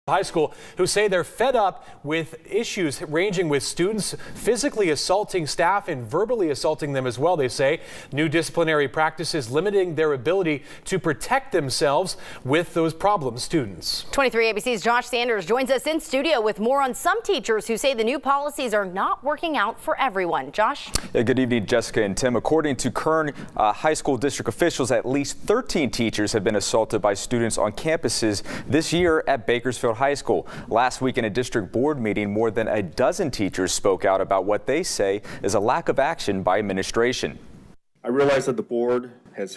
High school who say they're fed up with issues ranging with students physically assaulting staff and verbally assaulting them as well. They say new disciplinary practices limiting their ability to protect themselves with those problem students. 23 ABC's Josh Sanders joins us in studio with more on some teachers who say the new policies are not working out for everyone. Josh? Yeah, good evening, Jessica and Tim. According to Kern High School district officials, at least 13 teachers have been assaulted by students on campuses this year at Bakersfield High School. Last week in a district board meeting, more than a dozen teachers spoke out about what they say is a lack of action by administration. I realize that the board has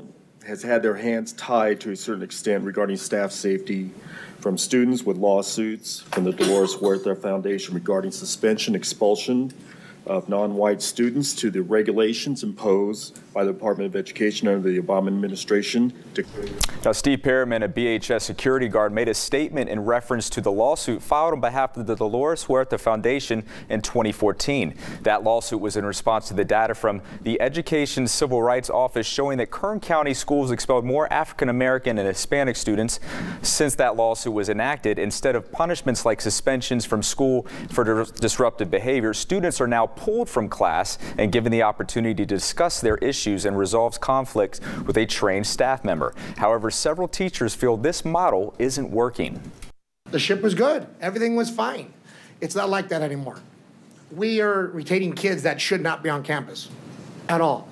had their hands tied to a certain extent regarding staff safety, from students with lawsuits from the Dolores Huerta Foundation regarding suspension, expulsion of non-white students, to the regulations imposed by the Department of Education under the Obama administration. Now, Steve Perriman, a BHS security guard, made a statement in reference to the lawsuit filed on behalf of the Dolores Huerta Foundation in 2014. That lawsuit was in response to the data from the Education Civil Rights Office showing that Kern County schools expelled more African American and Hispanic students since that lawsuit was enacted. Instead of punishments like suspensions from school for disruptive behavior, students are now pulled from class and given the opportunity to discuss their issues and resolve conflicts with a trained staff member. However, several teachers feel this model isn't working. The ship was good. Everything was fine. It's not like that anymore. We are retaining kids that should not be on campus at all.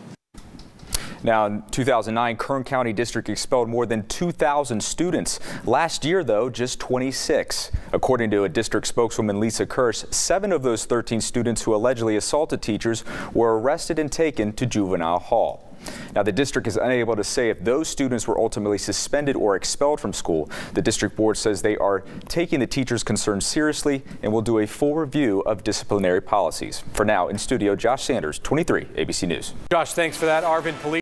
Now, in 2009, Kern County District expelled more than 2,000 students. Last year, though, just 26. According to a district spokeswoman, Lisa Kirsch, 7 of those 13 students who allegedly assaulted teachers were arrested and taken to juvenile hall. Now, the district is unable to say if those students were ultimately suspended or expelled from school. The district board says they are taking the teachers' concerns seriously and will do a full review of disciplinary policies. For now, in studio, Josh Sanders, 23 ABC News. Josh, thanks for that. Arvin, police